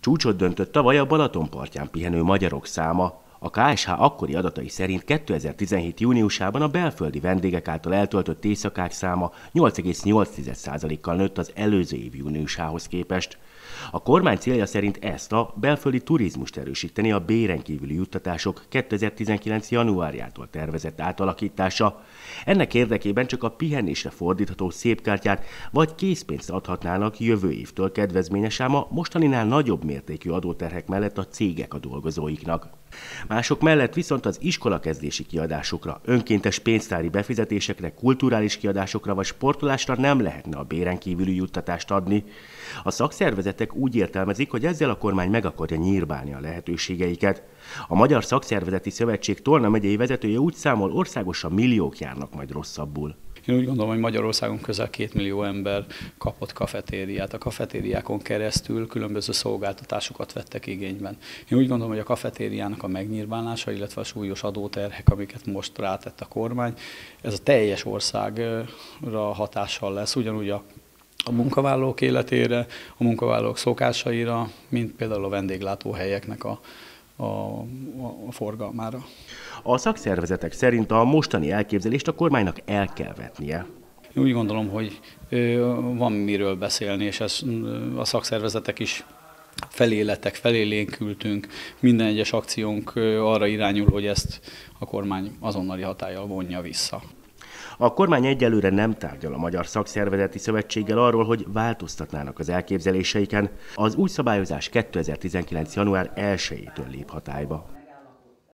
Csúcsot döntött tavaly a Balaton partján pihenő magyarok száma. A KSH akkori adatai szerint 2017. júniusában a belföldi vendégek által eltöltött éjszakák száma 8,8%-kal nőtt az előző év júniusához képest. A kormány célja szerint ezt a belföldi turizmust erősíteni a béren kívüli juttatások 2019. januárjától tervezett átalakítása. Ennek érdekében csak a pihenésre fordítható szépkártyát vagy készpénzt adhatnának jövő évtől kedvezményes, ám a mostaninál nagyobb mértékű adóterhek mellett a cégek a dolgozóiknak. Mások mellett viszont az iskolakezdési kiadásokra, önkéntes pénztári befizetésekre, kulturális kiadásokra vagy sportolásra nem lehetne a béren kívüli juttatást adni. A szakszervezetek úgy értelmezik, hogy ezzel a kormány meg akarja nyírbálni a lehetőségeiket. A Magyar Szakszervezeti Szövetség Tolna megyei vezetője úgy számol, országosan milliók járnak majd rosszabbul. Én úgy gondolom, hogy Magyarországon közel 2 millió ember kapott kafetériát. A kafetériákon keresztül különböző szolgáltatásokat vettek igényben. Én úgy gondolom, hogy a kafetériának a megnyírbálása, illetve a súlyos adóterhek, amiket most rátett a kormány, ez a teljes országra hatással lesz, ugyanúgy a munkavállalók életére, a munkavállalók szokásaira, mint például a vendéglátóhelyeknek a forgalmára. A szakszervezetek szerint a mostani elképzelést a kormánynak el kell vetnie. Én úgy gondolom, hogy van miről beszélni, és ez a szakszervezetek is felélénkültünk. Minden egyes akciónk arra irányul, hogy ezt a kormány azonnali hatállyal vonja vissza. A kormány egyelőre nem tárgyal a Magyar Szakszervezeti Szövetséggel arról, hogy változtatnának az elképzeléseiken. Az új szabályozás 2019. január 1-től lép hatályba.